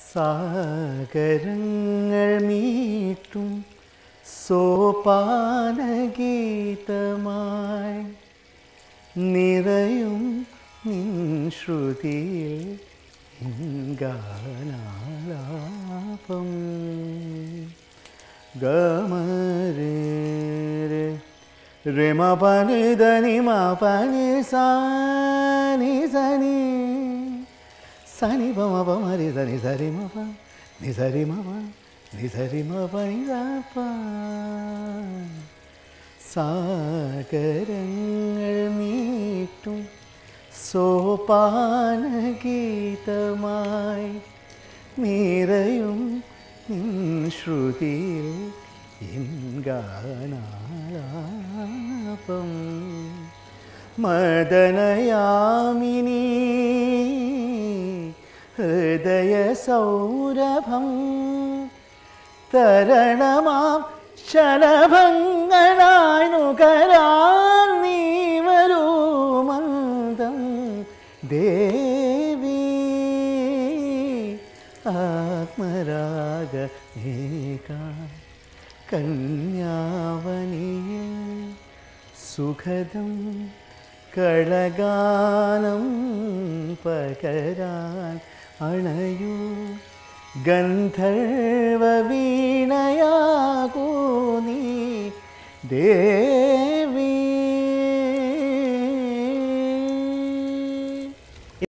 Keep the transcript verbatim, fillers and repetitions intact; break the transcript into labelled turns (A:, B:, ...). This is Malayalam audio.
A: സാഗരങ്ങൾ മീട്ടും സോപാനഗീതമായി നിറയും നിൻ ശ്രുതിയിൽ ഗാനാലാപം ഗമരേ രമ പനി ധനി മ പനി സാനി സനി സനി പ മ പ മരി ധനി സരി മ പ നി സരി മ പ നി സരി മ പ നി ധ പ. സാഗരങ്ങൾ മീട്ടും സോപാനഗീതമായി നിറയും നിൻ ശ്രുതിയിൽ എൻ ഗാനാലാപം മദനയാമിനി ഹൃദയ സൗരഭം തരണമാം ശലഭങ്ങളായി നുകരാൻ നീ വരൂ മന്ദം ദേവി ആത്മരാഗ കന്യാവനിയിൽ സുഖദം കളഗാനം പകരാൻ അണയൂ ഗന്ധർവ വീണയാകൂ നീ ദേ